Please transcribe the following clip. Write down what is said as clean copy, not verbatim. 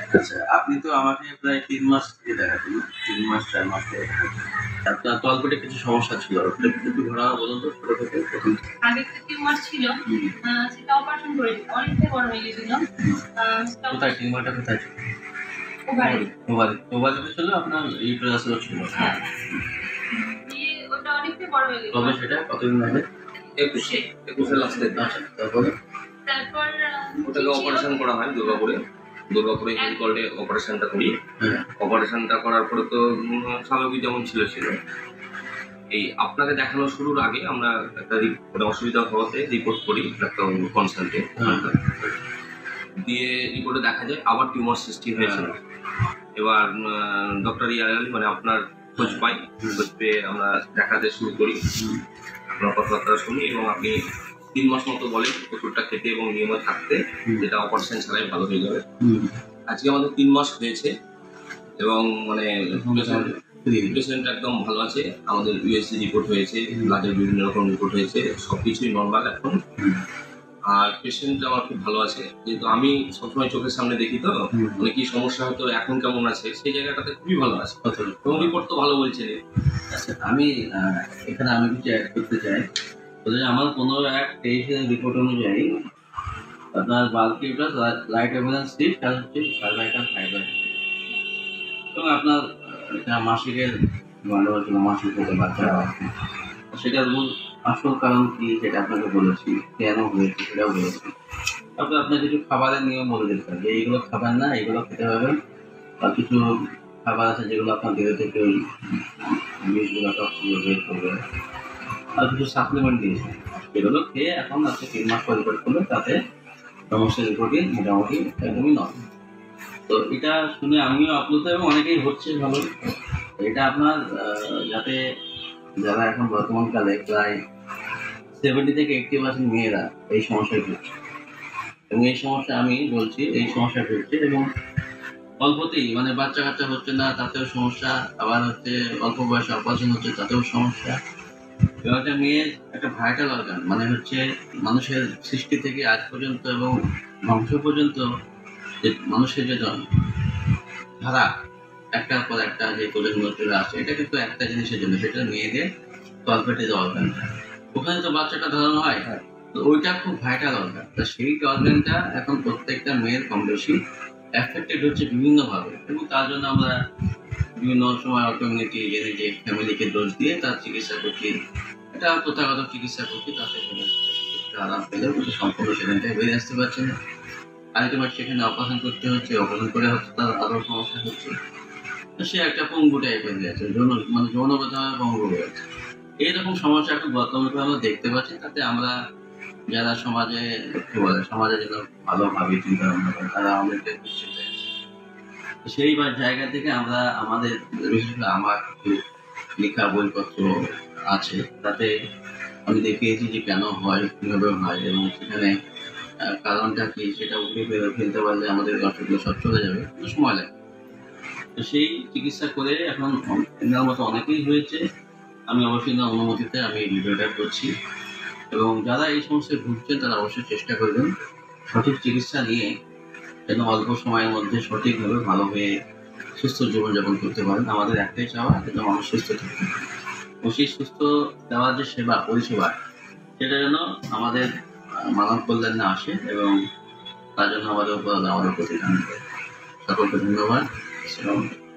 আচ্ছা, আপনি তো আমাকে প্রায় 3 মাস থেকে দেখাতেন, 3 মাস 4 মাস থেকে দেখাতেন। আপনার তলপেটে কিছু সমস্যা ছিল, ওটা একটু ঘোরানো বলুন তো, ছোট থেকে প্রথম। আগে একটা টিউমার ছিল, সেটা অপারেশন করেছি, অনেকটাই বড় হয়ে গেছিল। কোথায় টিউমারটা কোথায় ছিল? ওভারিতে ছিল, আপনার ইউটেরাসও ছিল। হ্যাঁ, ওটা অনেকটাই বড় হয়ে গেছিল। তবে সেটা কতদিন আগে? 21 লাস্টে। আচ্ছা, তারপরে ওটাকে অপারেশন করা হয় দুর্গাপুরে হেলথ কলেজে অপারেশনটা করি। অপারেশনটা করার পরে তো স্বাভাবিক যেমন ছিল এই আপনাকে দেখানো শুরুর আগে আমরা একটা অসুবিধা হওয়াতে রিপোর্ট করি ডাক্তার কনসাল্টে। দিয়ে রিপোর্টে দেখা যায় আবার টিউমার সৃষ্টি হয়েছে। এবার ডক্টর ইয়ারালি মানে আপনার খোঁজ পাই, খোঁজ পেয়ে আমরা দেখাতে শুরু করি, আপনার কথাবার্তা শুনি এবং আপনি 3 মাস মতো বলেন ওষুধটা খেতে এবং নিয়মিত থাকতে, যেটা অপারেশন ছাড়াই ভালো হয়ে যাবে। আজকে আমাদের 3 মাস হয়েছে এবং মানে পেশেন্ট একদম ভালো আছে। আমাদের ইউএসজি রিপোর্ট হয়েছে, ব্লাডের বিভিন্ন রকম রিপোর্ট হয়েছে, সবকিছুই নর্মাল এখন। আর পেশেন্ট আমার খুব ভালো আছে, যেহেতু আমি সবসময় চোখের সামনে দেখি তো মানে কি সমস্যা হতো এখন কেমন আছে সেই জায়গাটাতে খুবই ভালো আছে এবং রিপোর্ট তো ভালো বলছে। আচ্ছা, আমি এখানে আমি কিছু অ্যাড করতে চাই। আমার 15/1/23 রিপোর্ট অনুযায়ী আপনার বাল্কি প্লাস লাইট এভিডেন্স সিট আর হচ্ছে সার্ভাইকাল ফাইবার এবং আপনার মাসিকের গন্ডগোল, মাসিক হতে বাচ্চা, সেটার মূল আসল কারণ কি সেটা আপনাকে বলেছি, কেন হয়েছে সেটাও বলেছি। তারপরে আপনার কিছু খাবারের নিয়ম বলে দিতে হবে, এইগুলো খাবার না, এইগুলো খেতে হবে। আর কিছু খাবার আছে যেগুলো আপনার দেহ থেকে ওই বিষগুলো টক্সিন বের করবে। আর কিছু সাপ্লিমেন্ট দিয়েছে, সেগুলো খেয়ে এখন আজকে 3 মাস পর রিপোর্ট করলে তাতে সমস্ত রিপোর্টিং মোটামুটি একদমই নয়। তো এটা শুনে আমিও আপ্লুত এবং অনেকেই হচ্ছে ভালো। এটা আপনার যাতে যারা এখন বর্তমানকালে প্রায় 70 থেকে 80% মেয়েরা এই সমস্যায় ভুগছে এবং এই সমস্যা আমি বলছি এই সমস্যা ভুগছে এবং অল্পতেই মানে বাচ্চা কাচ্চা হচ্ছে না তাতেও সমস্যা, আবার হচ্ছে অল্প বয়সে অপারেশন হচ্ছে তাতেও সমস্যা। এবং একটা মেয়ের একটা ভাইটাল অর্গান মানে হচ্ছে মানুষের সৃষ্টি থেকে আজ পর্যন্ত এবং ধ্বংস পর্যন্ত যে মানুষের যে ধারা একটার পর একটা যে প্রজন্ম চলে আসছে, এটা কিন্তু একটা জিনিসের জন্য, সেটা মেয়েদের তলপেটে যে অর্গানটা, ওখানে তো বাচ্চাটা ধরানো হয়, তো ওইটা খুব ভাইটাল অর্গান। তা সেই অর্গানটা এখন প্রত্যেকটা মেয়ের কম বেশি অ্যাফেক্টেড হচ্ছে বিভিন্নভাবে এবং তার জন্য আমরা বিভিন্ন সময় কমিউনিটি জেনেটিক ফ্যামিলিকে দোষ দিয়ে তার চিকিৎসা করছি, এটা প্রথাগত চিকিৎসা করছি, তাতে আরাম পেলেও কিন্তু সম্পূর্ণ সেখানটায় বেরিয়ে আসতে পারছে না। আলটিমেট সেখানে অপারেশন করতে হচ্ছে, অপারেশন করে হচ্ছে তার আরও সমস্যা হচ্ছে, সে একটা পঙ্গু টাইপের হয়ে যাচ্ছে, মানে যৌনগতভাবে পঙ্গু হয়ে যাচ্ছে। এইরকম সমস্যা এখন বর্তমানে আমরা দেখতে পাচ্ছি। তাতে আমরা যারা সমাজে কি বলে সমাজে যেন ভালোভাবে চিন্তা ভাবনা করে তারা আমাদেরকে সেই জায়গা থেকে আমরা আমাদের বিশেষ করে আমার লেখা বইপত্র আছে, তাতে আমি দেখিয়েছি যে কেন হয়, কীভাবে হয় এবং সেখানে কারণটা কি সেটা উঠে ফেলতে পারলে আমাদের অসুখগুলো সব চলে যাবে, কিন্তু সময় লাগে। তো সেই চিকিৎসা করে এখন এনার মতো অনেকেই হয়েছে। আমি অবশ্যই না অনুমতিতে আমি এই ভিডিওটা করছি এবং যারা এই সমস্যায় ভুগছেন তারা অবশ্যই চেষ্টা করবেন সঠিক চিকিৎসা নিয়ে যেন অল্প সময়ের মধ্যে সঠিকভাবে ভালো হয়ে সুস্থ জীবনযাপন করতে পারেন। আমাদের একটাই চাওয়া যেন মানুষ সুস্থ থাকে এবং সেই সুস্থ দেওয়ার যে সেবা পরিষেবা সেটা যেন আমাদের মানব কল্যাণে আসে এবং তার জন্য আমাদের উপর আমাদের প্রতি সকলকে ধন্যবাদ।